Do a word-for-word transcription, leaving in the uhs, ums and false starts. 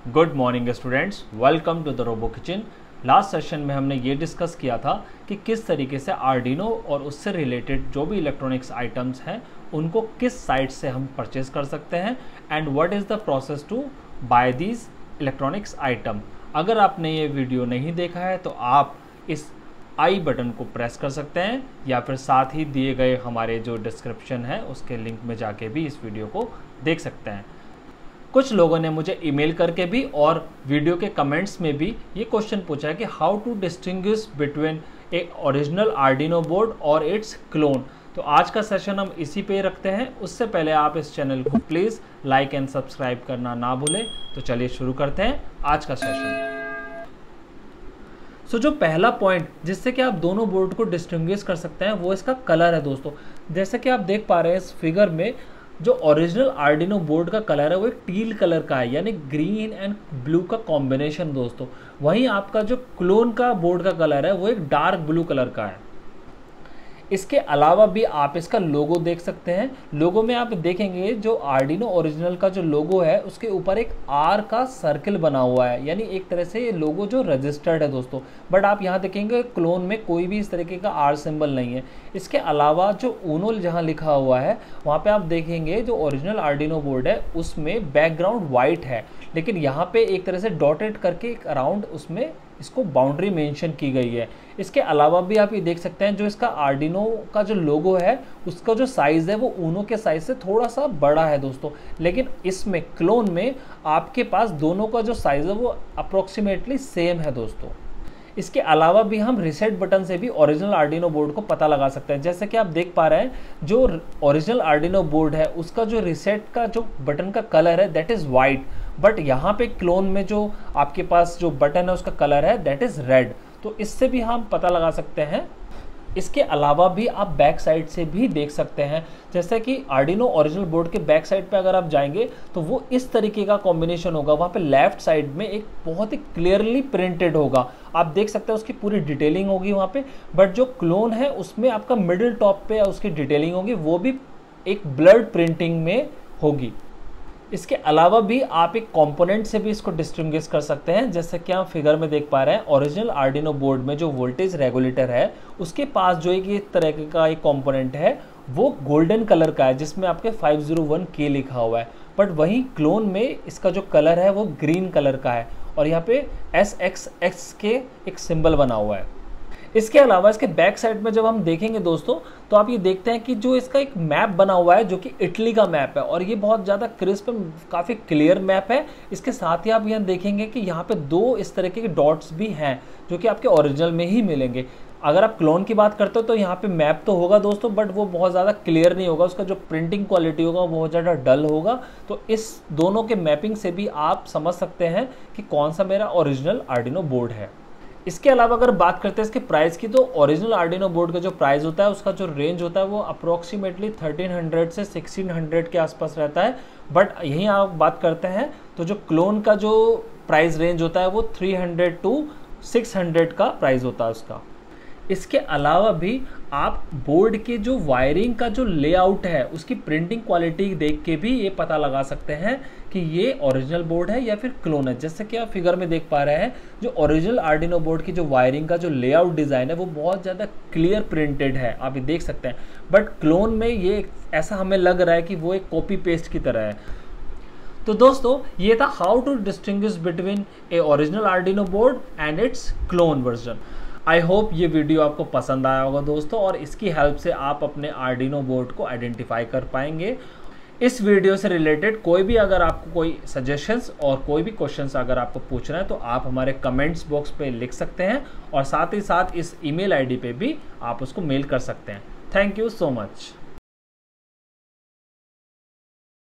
Good morning students, welcome to the robo kitchen. Last session में हमने ये discuss किया था कि किस तरीके से आर्डिनो और उससे रिलेटेड जो भी इलेक्ट्रॉनिक्स आइटम्स हैं उनको किस साइट से हम परचेज कर सकते हैं and what is the process to buy these electronics item. अगर आपने ये वीडियो नहीं देखा है तो आप इस आई बटन को प्रेस कर सकते हैं या फिर साथ ही दिए गए हमारे जो डिस्क्रिप्शन है उसके लिंक में जाके भी इस वीडियो को देख सकते हैं। कुछ लोगों ने मुझे ईमेल करके भी और वीडियो के कमेंट्स में भी ये क्वेश्चन पूछा है कि how to distinguish between a original Arduino board और इट्स क्लोन। तो आज का सेशन हम इसी पे रखते हैं। उससे पहले आप इस चैनल को प्लीज़ लाइक एंड सब्सक्राइब करना ना भूलें। तो चलिए शुरू करते हैं आज का सेशन। सो so, जो पहला पॉइंट जिससे कि आप दोनों बोर्ड को डिस्टिंग्विश कर सकते हैं वो इसका कलर है दोस्तों। जैसे कि आप देख पा रहे हैं इस फिगर में, जो ओरिजिनल आर्डिनो बोर्ड का कलर है वो एक टील कलर का है, यानी ग्रीन एंड ब्लू का कॉम्बिनेशन दोस्तों। वहीं आपका जो क्लोन का बोर्ड का कलर है वो एक डार्क ब्लू कलर का है। इसके अलावा भी आप इसका लोगो देख सकते हैं। लोगो में आप देखेंगे जो आर्डिनो ओरिजिनल का जो लोगो है उसके ऊपर एक आर का सर्कल बना हुआ है, यानी एक तरह से ये लोगो जो रजिस्टर्ड है दोस्तों। बट आप यहाँ देखेंगे क्लोन में कोई भी इस तरीके का आर सिंबल नहीं है। इसके अलावा जो ऊनो जहाँ लिखा हुआ है वहाँ पे आप देखेंगे जो ओरिजिनल आर्डिनो बोर्ड है उसमें बैकग्राउंड वाइट है, लेकिन यहाँ पे एक तरह से डॉटेड करके एक अराउंड उसमें इसको बाउंड्री मेंशन की गई है। इसके अलावा भी आप ये देख सकते हैं जो इसका आर्डिनो का जो लोगो है उसका जो साइज़ है वो ऊनो के साइज़ से थोड़ा सा बड़ा है दोस्तों, लेकिन इसमें क्लोन में आपके पास दोनों का जो साइज़ है वो अप्रोक्सीमेटली सेम है दोस्तों। इसके अलावा भी हम रीसेट बटन से भी ओरिजिनल आर्डिनो बोर्ड को पता लगा सकते हैं। जैसे कि आप देख पा रहे हैं जो ओरिजिनल आर्डिनो बोर्ड है उसका जो रीसेट का जो बटन का कलर है दैट इज़ वाइट, बट यहाँ पे क्लोन में जो आपके पास जो बटन है उसका कलर है दैट इज़ रेड। तो इससे भी हम पता लगा सकते हैं। इसके अलावा भी आप बैक साइड से भी देख सकते हैं, जैसे कि आर्डिनो ओरिजिनल बोर्ड के बैक साइड पे अगर आप जाएंगे तो वो इस तरीके का कॉम्बिनेशन होगा। वहाँ पे लेफ्ट साइड में एक बहुत ही क्लियरली प्रिंटेड होगा, आप देख सकते हैं उसकी पूरी डिटेलिंग होगी वहाँ पे। बट जो क्लोन है उसमें आपका मिडिल टॉप पे उसकी डिटेलिंग होगी, वो भी एक ब्लर्ड प्रिंटिंग में होगी। इसके अलावा भी आप एक कंपोनेंट से भी इसको डिस्टिंग्विश कर सकते हैं। जैसे कि आप फिगर में देख पा रहे हैं ओरिजिनल आर्डिनो बोर्ड में जो वोल्टेज रेगुलेटर है उसके पास जो एक इस तरह का एक कंपोनेंट है वो गोल्डन कलर का है जिसमें आपके फाइव ज़ीरो वन के लिखा हुआ है। बट वहीं क्लोन में इसका जो कलर है वो ग्रीन कलर का है और यहाँ पे एस एक्स एक्स के एक सिंबल बना हुआ है। इसके अलावा इसके बैक साइड में जब हम देखेंगे दोस्तों तो आप ये देखते हैं कि जो इसका एक मैप बना हुआ है जो कि इटली का मैप है और ये बहुत ज़्यादा क्रिस्प, काफ़ी क्लियर मैप है। इसके साथ ही आप यहाँ देखेंगे कि यहाँ पे दो इस तरीके के डॉट्स भी हैं जो कि आपके ओरिजिनल में ही मिलेंगे। अगर आप क्लोन की बात करते हो तो यहाँ पे मैप तो होगा दोस्तों, बट वो बहुत ज़्यादा क्लियर नहीं होगा, उसका जो प्रिंटिंग क्वालिटी होगा वो बहुत ज़्यादा डल होगा। तो इस दोनों के मैपिंग से भी आप समझ सकते हैं कि कौन सा मेरा ओरिजिनल आर्डिनो बोर्ड है। इसके अलावा अगर बात करते हैं इसके प्राइस की, तो ओरिजिनल आर्डिनो बोर्ड का जो प्राइस होता है उसका जो रेंज होता है वो अप्रोक्सीमेटली थर्टीन हंड्रेड से सिक्सटीन हंड्रेड के आसपास रहता है। बट यहीं आप बात करते हैं तो जो क्लोन का जो प्राइस रेंज होता है वो three hundred to six hundred का प्राइस होता है उसका। इसके अलावा भी आप बोर्ड के जो वायरिंग का जो लेआउट है उसकी प्रिंटिंग क्वालिटी देख के भी ये पता लगा सकते हैं कि ये ओरिजिनल बोर्ड है या फिर क्लोन है। जैसे कि आप फिगर में देख पा रहे हैं जो ओरिजिनल आर्डिनो बोर्ड की जो वायरिंग का जो लेआउट डिज़ाइन है वो बहुत ज़्यादा क्लियर प्रिंटेड है, आप ये देख सकते हैं। बट क्लोन में ये ऐसा हमें लग रहा है कि वो एक कॉपी पेस्ट की तरह है। तो दोस्तों ये था how to distinguish between a original Arduino board and its clone version. I hope ये वीडियो आपको पसंद आया होगा दोस्तों और इसकी हेल्प से आप अपने आर्डिनो बोर्ड को आइडेंटिफाई कर पाएंगे। इस वीडियो से रिलेटेड कोई भी अगर आपको कोई सजेशंस और कोई भी क्वेश्चंस अगर आपको पूछना है तो आप हमारे कमेंट्स बॉक्स पे लिख सकते हैं और साथ ही साथ इस ईमेल आईडी पे भी आप उसको मेल कर सकते हैं। Thank you so much.